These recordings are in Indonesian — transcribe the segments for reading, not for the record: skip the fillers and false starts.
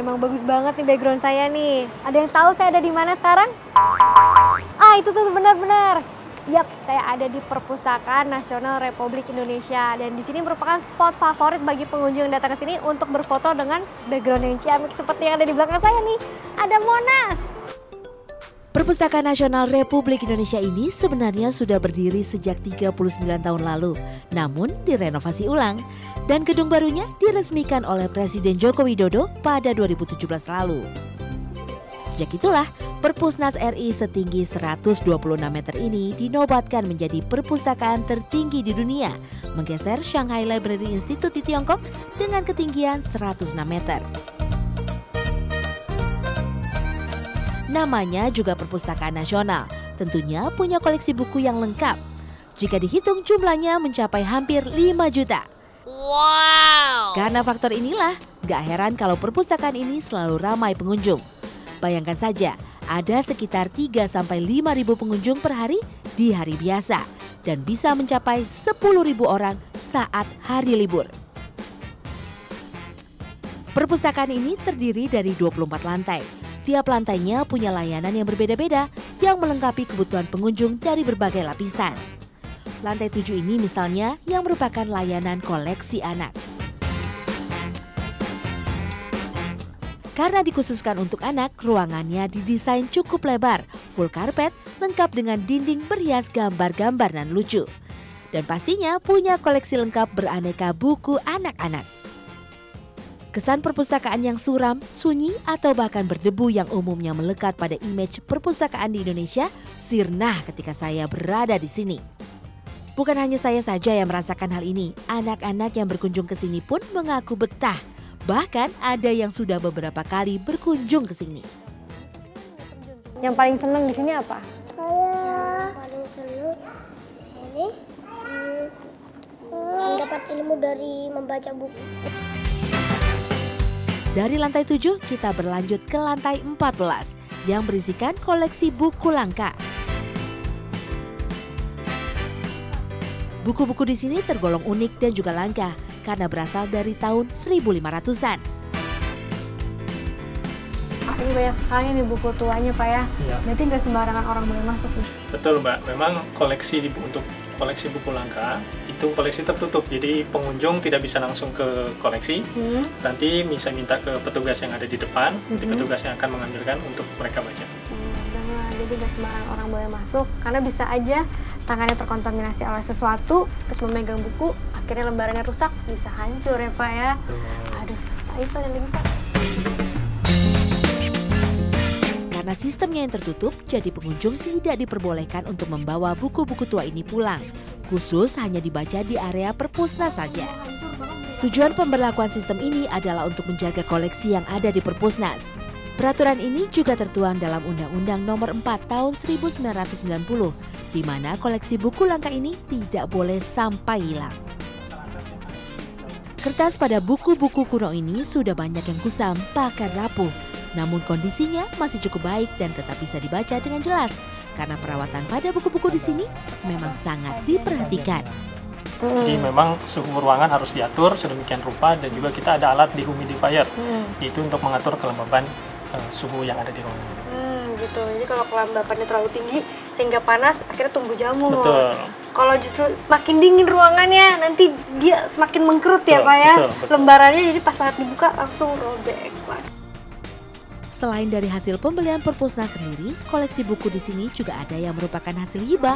emang bagus banget nih background saya nih. Ada yang tahu saya ada di mana sekarang? Itu tuh benar-benar. Yap, saya ada di Perpustakaan Nasional Republik Indonesia dan di sini merupakan spot favorit bagi pengunjung yang datang ke sini untuk berfoto dengan background yang ciamik seperti yang ada di belakang saya nih. Ada Monas. Perpustakaan Nasional Republik Indonesia ini sebenarnya sudah berdiri sejak 39 tahun lalu, namun direnovasi ulang. Dan gedung barunya diresmikan oleh Presiden Joko Widodo pada 2017 lalu. Sejak itulah, Perpusnas RI setinggi 126 meter ini dinobatkan menjadi perpustakaan tertinggi di dunia, menggeser Shanghai Library Institute di Tiongkok dengan ketinggian 106 meter. Namanya juga Perpustakaan Nasional, tentunya punya koleksi buku yang lengkap. Jika dihitung jumlahnya mencapai hampir 5 juta. Wow! Karena faktor inilah, gak heran kalau perpustakaan ini selalu ramai pengunjung. Bayangkan saja, ada sekitar 3-5 ribu pengunjung per hari di hari biasa dan bisa mencapai 10.000 orang saat hari libur. Perpustakaan ini terdiri dari 24 lantai. Tiap lantainya punya layanan yang berbeda-beda yang melengkapi kebutuhan pengunjung dari berbagai lapisan. Lantai 7 ini misalnya yang merupakan layanan koleksi anak. Karena dikhususkan untuk anak, ruangannya didesain cukup lebar, full karpet, lengkap dengan dinding berhias gambar-gambar dan lucu. Dan pastinya punya koleksi lengkap beraneka buku anak-anak. Kesan perpustakaan yang suram, sunyi, atau bahkan berdebu yang umumnya melekat pada image perpustakaan di Indonesia sirna ketika saya berada di sini. Bukan hanya saya saja yang merasakan hal ini, anak-anak yang berkunjung ke sini pun mengaku betah. Bahkan ada yang sudah beberapa kali berkunjung ke sini. Yang paling senang di sini apa? Yang paling senang di sini mendapat ilmu dari membaca buku. Dari lantai 7 kita berlanjut ke lantai 14 yang berisikan koleksi buku langka. Buku-buku di sini tergolong unik dan juga langka karena berasal dari tahun 1500-an. Ini banyak sekali nih buku tuanya Pak ya. Iya. Berarti nggak sembarangan orang boleh masuk nih. Betul Mbak, memang untuk koleksi buku langka itu koleksi tertutup, jadi pengunjung tidak bisa langsung ke koleksi. Nanti bisa minta ke petugas yang ada di depan, nanti petugas yang akan mengambilkan untuk mereka baca. Jadi nggak sembarangan orang boleh masuk karena bisa aja tangannya terkontaminasi oleh sesuatu, terus memegang buku, akhirnya lembarannya rusak, bisa hancur ya Pak ya. Betul. Aduh, Pak lagi Pak. Karena sistemnya yang tertutup, jadi pengunjung tidak diperbolehkan untuk membawa buku-buku tua ini pulang. Khusus hanya dibaca di area Perpusnas saja. Tujuan pemberlakuan sistem ini adalah untuk menjaga koleksi yang ada di Perpusnas. Peraturan ini juga tertuang dalam Undang-Undang Nomor 4 Tahun 1990, di mana koleksi buku langka ini tidak boleh sampai hilang. Kertas pada buku-buku kuno ini sudah banyak yang kusam, bahkan rapuh. Namun kondisinya masih cukup baik dan tetap bisa dibaca dengan jelas, karena perawatan pada buku-buku di sini memang sangat diperhatikan. Jadi memang suhu ruangan harus diatur sedemikian rupa dan juga kita ada alat dehumidifier, itu untuk mengatur kelembaban suhu yang ada di ruangan. Gitu. Jadi kalau kelembapannya terlalu tinggi sehingga panas, akhirnya tumbuh jamur. Betul. Kalau justru makin dingin ruangannya, nanti dia semakin mengkerut ya Pak ya. Betul. Lembarannya jadi pas saat dibuka langsung robek Pak. Selain dari hasil pembelian Perpusnas sendiri, koleksi buku di sini juga ada yang merupakan hasil hibah.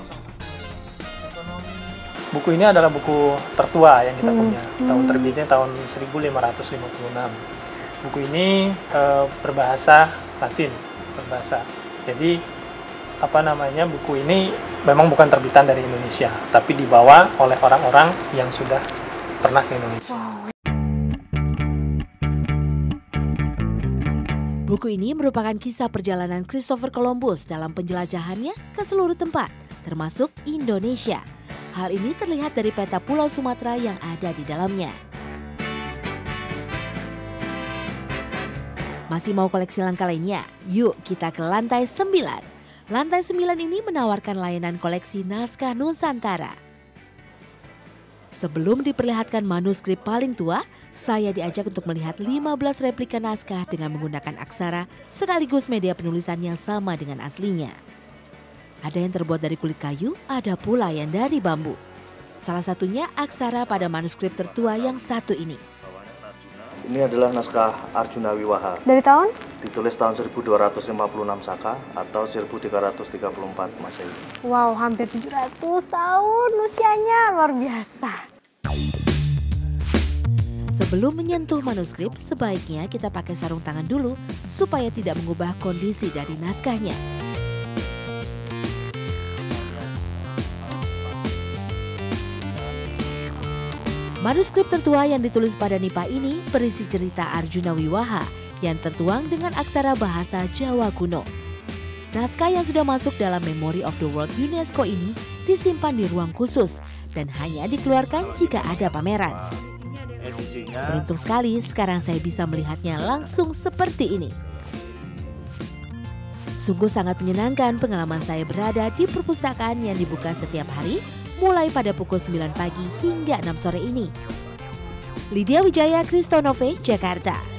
Buku ini adalah buku tertua yang kita punya. Tahun terbitnya tahun 1556. Buku ini berbahasa Latin, Jadi buku ini memang bukan terbitan dari Indonesia, tapi dibawa oleh orang-orang yang sudah pernah ke Indonesia. Buku ini merupakan kisah perjalanan Christopher Columbus dalam penjelajahannya ke seluruh tempat, termasuk Indonesia. Hal ini terlihat dari peta Pulau Sumatera yang ada di dalamnya. Masih mau koleksi langka lainnya? Yuk kita ke lantai 9. Lantai 9 ini menawarkan layanan koleksi naskah Nusantara. Sebelum diperlihatkan manuskrip paling tua, saya diajak untuk melihat 15 replika naskah dengan menggunakan aksara sekaligus media penulisan yang sama dengan aslinya. Ada yang terbuat dari kulit kayu, ada pula yang dari bambu. Salah satunya aksara pada manuskrip tertua yang satu ini. Ini adalah naskah Arjuna Wiwaha. Dari tahun? Ditulis tahun 1256 Saka atau 1334 Masehi. Wow, hampir 700 tahun usianya, luar biasa. Sebelum menyentuh manuskrip, sebaiknya kita pakai sarung tangan dulu supaya tidak mengubah kondisi dari naskahnya. Manuskrip tertua yang ditulis pada Nipah ini berisi cerita Arjuna Wiwaha yang tertuang dengan aksara bahasa Jawa kuno. Naskah yang sudah masuk dalam Memory of the World UNESCO ini disimpan di ruang khusus dan hanya dikeluarkan jika ada pameran. Beruntung sekali sekarang saya bisa melihatnya langsung seperti ini. Sungguh sangat menyenangkan pengalaman saya berada di perpustakaan yang dibuka setiap hari mulai pada pukul 9 pagi hingga 6 sore ini. Lydia Wijaya, Kristonove, Jakarta.